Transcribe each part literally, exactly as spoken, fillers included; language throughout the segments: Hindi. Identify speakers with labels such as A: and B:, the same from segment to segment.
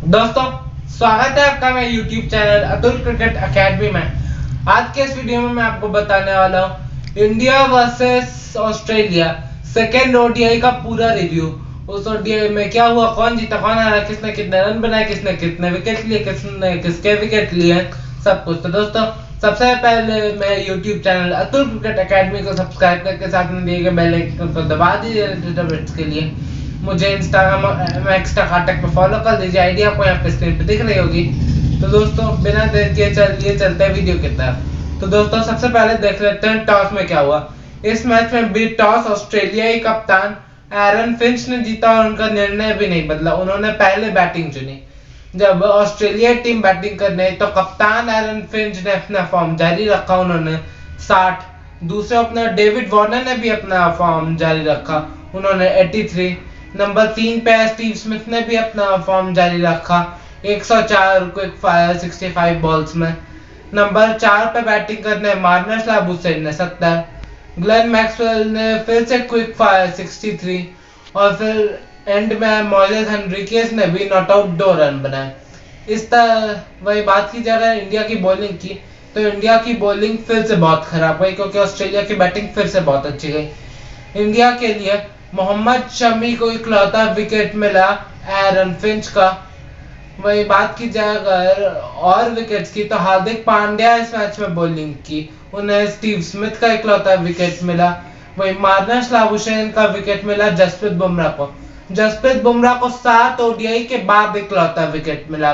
A: दोस्तों, स्वागत है आपका मेरे YouTube channel Atul cricket academy में। आज के इस वीडियो में मैं आपको बताने वाला हूँ India versus Australia second ODI का पूरा रिव्यू। उस ओडीआई में क्या हुआ, कौन जीता, कौन हारा, किसने कितने रन बनाए, किसने कितने विकेट लिए, किसने किसके विकेट लिए, सब कुछ। तो दोस्तों, सबसे पहले मैं YouTube channel Atul cricket academy को सब्सक्राइब करके साथ में दिए गए बेल आइकन को दबा दीजिए के लिए। मुझे इंस्टाग्राम एक्स्ट्रा कांटेक्ट पे फॉलो कर दीजिए, आईडी आपको यहाँ पे स्क्रीन पे दिख रही होगी। तो दोस्तों, बिना देर के चलिए चलते हैं वीडियो की तरफ। तो दोस्तों, सबसे पहले देख लेते हैं टॉस में क्या हुआ। इस मैच में भी टॉस ऑस्ट्रेलियाई कप्तान एरन फिंच ने जीता और उनका निर्णय भी नहीं बदला। उन्होंने पहले बैटिंग चुनी। जब ऑस्ट्रेलिया टीम बैटिंग करने तो कप्तान एरन फिंच ने अपना फॉर्म जारी रखा, उन्होंने साठ। दूसरे ओपनर डेविड वार्नर ने भी अपना फॉर्म जारी रखा, उन्होंने तिरासी। नंबर तीन पे स्टीव स्मिथ ने भी अपना फॉर्म जारी रखा, एक सौ चार क्विक फायर पैंसठ बॉल्स में। नंबर चार पे बैटिंग करने मार्नस लाबुशेन ने सत्तर। ग्लेन मैक्सवेल ने फिर से क्विक फायर तिरसठ और फिर एंड में मोइसेस हेनरिकेस ने भी नॉट आउट दो रन बनाए। इस तरह वही बात की जाए इंडिया की बॉलिंग की, तो इंडिया की बॉलिंग फिर से बहुत खराब गई क्योंकि ऑस्ट्रेलिया की बैटिंग फिर से बहुत अच्छी गई। इंडिया के लिए मोहम्मद शमी को इकलौता विकेट मिला एरन फिंच का। वही बात की जाए अगर और विकेट्स की, तो हार्दिक पांड्या इस मैच में बॉलिंग की, उन्हें स्टीव स्मिथ का इकलौता विकेट मिला। वही मार्नस लाबुशेन का विकेट मिला जसप्रीत बुमराह को। जसप्रीत बुमराह को सात ओडीआई के बाद इकलौता विकेट मिला।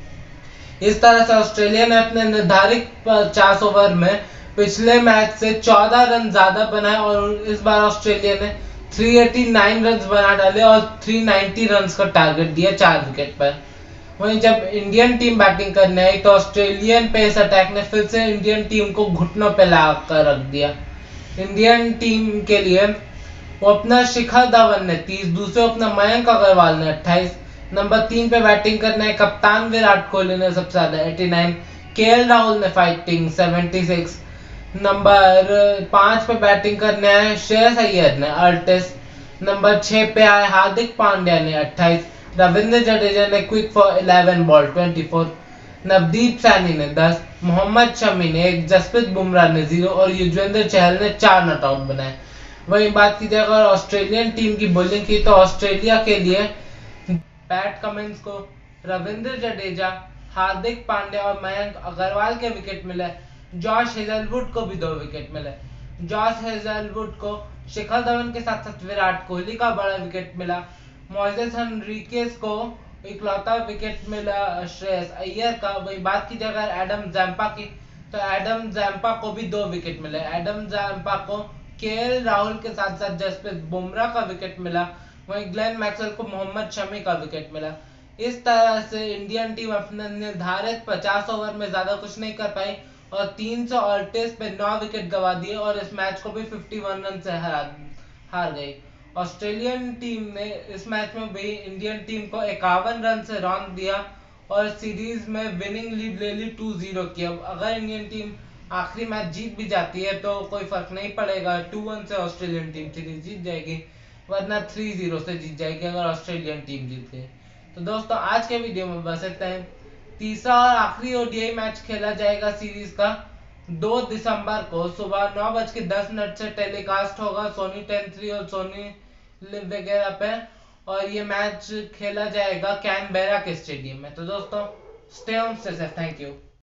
A: इस तरह से ऑस्ट्रेलिया ने अपने निर्धारित पचास ओवर में पिछले मैच से चौदह रन ज्यादा बनाए और इस बार ऑस्ट्रेलिया ने तीन सौ नवासी रन बना डाले और तीन सौ नब्बे रन का टारगेट दिया चार विकेट पर। वहीं जब इंडियन टीम बैटिंग करने आई तो ऑस्ट्रेलियन पेस अटैक ने फिर से इंडियन टीम को घुटनों पे लाकर रख दिया। इंडियन टीम के लिए ओपनर शिखर धवन ने तीस, दूसरे ओपनर मयंक अग्रवाल ने अट्ठाईस। नंबर तीन पे बैटिंग करने कप्तान विराट कोहली ने सबसे ज्यादा नवासी, केएल राहुल ने फाइटिंग छिहत्तर। नंबर पांच पे बैटिंग करने आए श्रेयस अय्यर ने अड़तीस। नंबर छह पे आए हार्दिक पांड्या ने अट्ठाईस। रविंद्र जडेजा ने क्विक फॉर ग्यारह बॉल चौबीस। नवदीप सैनी ने दस, मोहम्मद शमी ने एक, जसप्रीत बुमराह ने जीरो और युजवेंद्र चहल ने चार नॉट आउट बनाए। वही बात की जाए अगर ऑस्ट्रेलियन टीम की बॉलिंग की, तो ऑस्ट्रेलिया के लिए पैट कमिंस को रविंद्र जडेजा, हार्दिक पांड्या और मयंक अग्रवाल के विकेट मिले। जॉश हेजलवुड को भी दो विकेट मिले। जॉश हेजलवुड को शिखर धवन के साथ साथ विराट कोहली का बड़ा विकेट मिला। मोइसेस हेनरिकेस को इकलौता विकेट मिला श्रेयस अय्यर का। वही बात की जाए एडम जैम्पा की, तो एडम जैम्पा को भी दो विकेट मिले। एडम जैम्पा को केएल राहुल के साथ साथ जसप्रीत बुमराह का विकेट मिला। वहीं ग्लेन मैक्सवेल को मोहम्मद शमी का विकेट मिला। इस तरह से इंडियन टीम अपने निर्धारित पचास ओवर में ज्यादा कुछ नहीं कर पाई और तीन सौ अड़तीस पे नौ विकेट गवा दिए और इस मैच को भी इक्यावन रन से हरा हार गई। ऑस्ट्रेलियन टीम ने इस मैच में भी इंडियन टीम को इक्यावन रन से रौंद दिया और सीरीज में विनिंग लीड ले ली दो जीरो की। अब अगर इंडियन टीम आखिरी मैच जीत भी जाती है तो कोई फर्क नहीं पड़ेगा, दो वन से ऑस्ट्रेलियन टीम सीरीज जीत जाएगी, वरना तीन जीरो से जीत जाएगी अगर ऑस्ट्रेलियन टीम जीत गई। तो दोस्तों, आज के वीडियो में बस इतना ही। तीसरा और आखिरी ओडीआई मैच खेला जाएगा सीरीज का दो दिसंबर को सुबह नौ बज के दस मिनट से टेलीकास्ट होगा सोनी टेन थ्री और सोनी लिव वगैरह पे, और ये मैच खेला जाएगा कैनबेरा के स्टेडियम में। तो दोस्तों, stay home, stay safe, thank you.